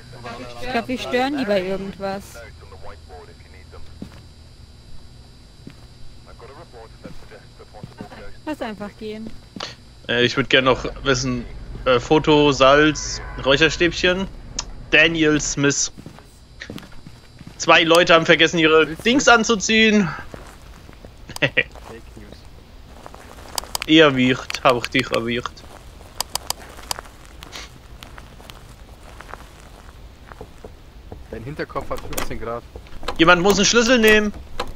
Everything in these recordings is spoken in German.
Ich glaube, wir stören die bei irgendwas. Lass einfach gehen. Ich würde gerne noch wissen, Foto, Salz, Räucherstäbchen. Daniel Smith. 2 Leute haben vergessen, ihre Dings anzuziehen. Fake News. Erwirkt, hab ich dich erwirkt. Dein Hinterkopf hat 15 Grad. Jemand muss einen Schlüssel nehmen.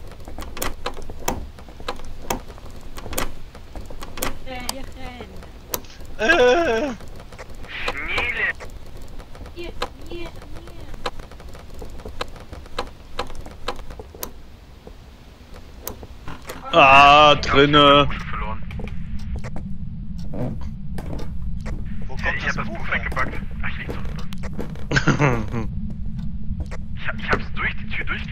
Ah, drinne. Wo kommt Ich das hab das Buch Buch her? weggepackt. Ach, ich leg's doch drin. Ich hab's durch die Tür durch.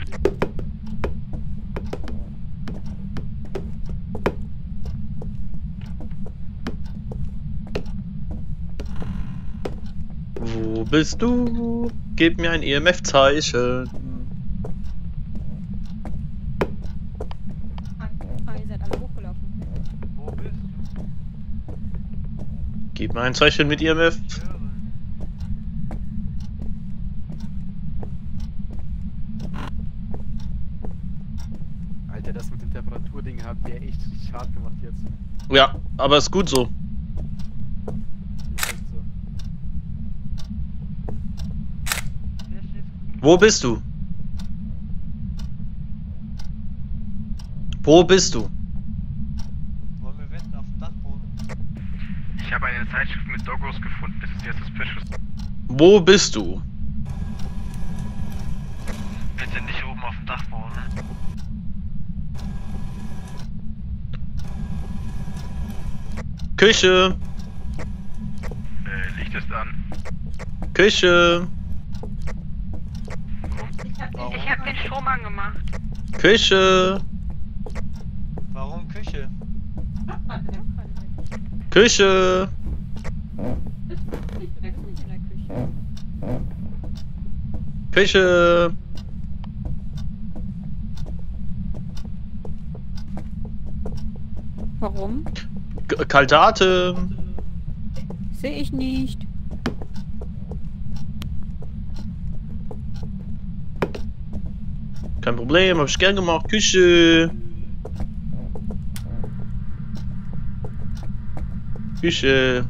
Wo bist du? Gib mir ein EMF-Zeichen. Ah, ihr seid alle hochgelaufen. Wo bist du? Gib mir ein Zeichen mit EMF. Alter, das mit dem Temperaturding hat der echt richtig hart gemacht jetzt. Ja, aber ist gut so. Ist echt so. Der steht. Wo bist du? Wo bist du? Wollen wir wetten auf dem Dachboden? Ich habe eine Zeitschrift mit Doggos gefunden. Das ist sehr suspicious. Wo bist du? Bitte nicht oben auf dem Dachboden. Küche. Licht ist an. Küche. Warum? Ich habe den Strom angemacht. Küche. Warum Küche? Küche. Der ist nicht in der Küche. Küche. Warum? Kalte Atem. Sehe ich nicht. Kein Problem, hab ich gern gemacht. Küche. Küche.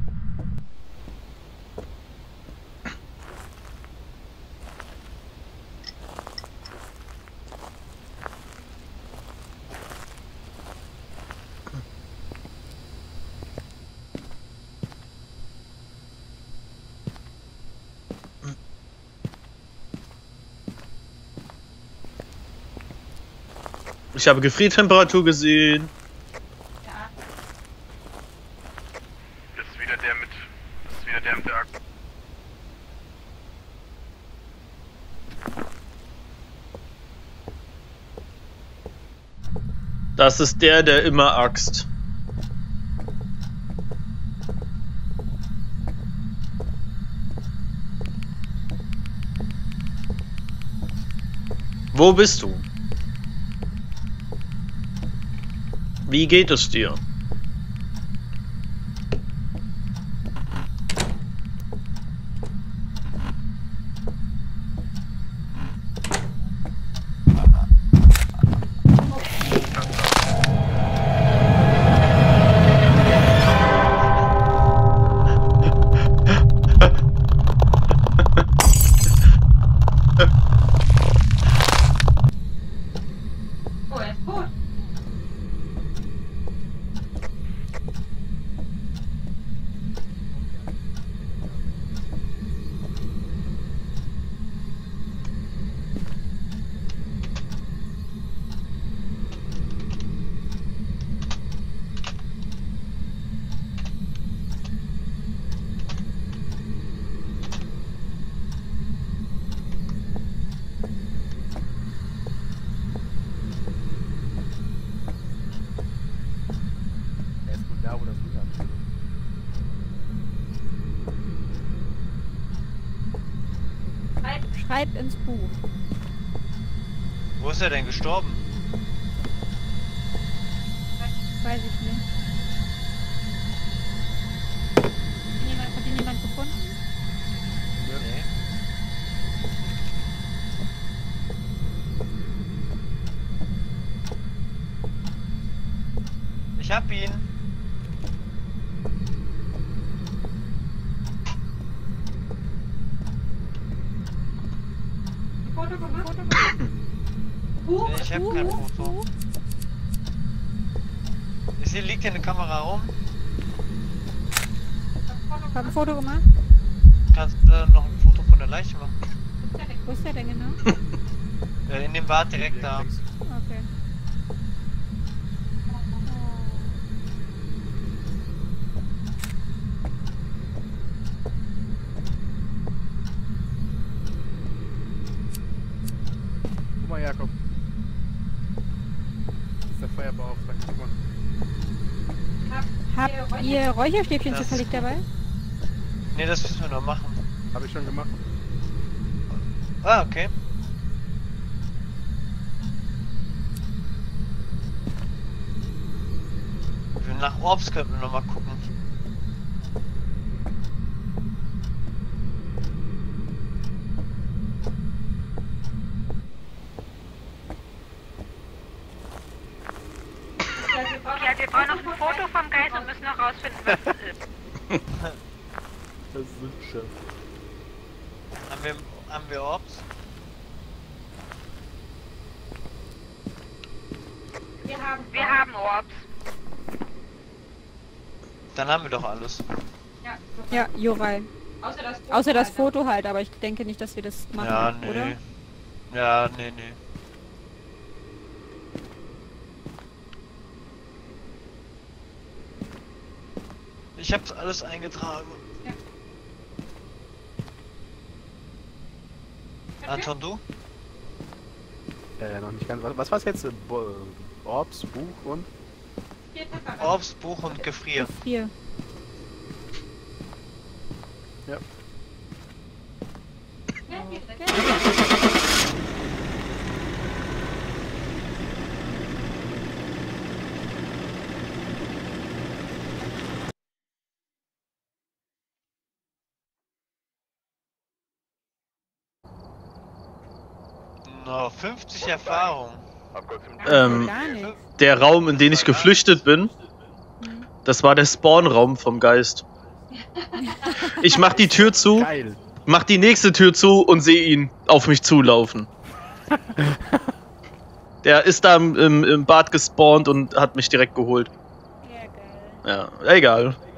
Ich habe Gefriertemperatur gesehen. Das ist wieder der mit. Das ist wieder der mit der Akku. Das ist der immer axt. Wo bist du? Wie geht es dir? Oh, er ist tot. Er ist wohl da, wo das Ding abspielt. Schreib ins Buch. Wo ist er denn gestorben? Weiß ich nicht. Hat ihn jemand gefunden? Nee. Ich hab ihn. Foto gemacht? Nee, ich hab kein Foto. Hier liegt hier eine Kamera rum. Hab ein Foto gemacht? Kannst noch ein Foto von der Leiche machen. Wo ist der denn genau? In dem Bad direkt da. Okay. Guck mal, Jakob. Das ist der Feuerbeauftragte. Guck mal. Habt ihr Räucherstäbchen Das- zufällig dabei? Nee, das müssen wir noch machen. Hab ich schon gemacht. Ah, okay. Nach Orbs könnten wir noch mal gucken. Ja, wir brauchen noch ein Foto vom Geist und müssen noch rausfinden, was es ist. Das ist hübsch. Haben wir Orbs? Wir haben Orbs. Dann haben wir doch alles. Ja, Jorai. Außer das Foto halt, aber ich denke nicht, dass wir das machen, Ja, nee. oder? Ja, nee. Ich hab's alles eingetragen. Anton, du? Noch nicht ganz. Was war's jetzt? Orbs, Buch und? Orbs, Buch und Gefrier. Hier. Ja. No, 50 Erfahrung. Gar nicht. Der Raum, in den ich geflüchtet bin, das war der Spawnraum vom Geist. Ich mach die Tür zu, Geil. mach die nächste Tür zu und sehe ihn auf mich zulaufen. Der ist da im Bad gespawnt und hat mich direkt geholt. Ja, geil. Ja, egal.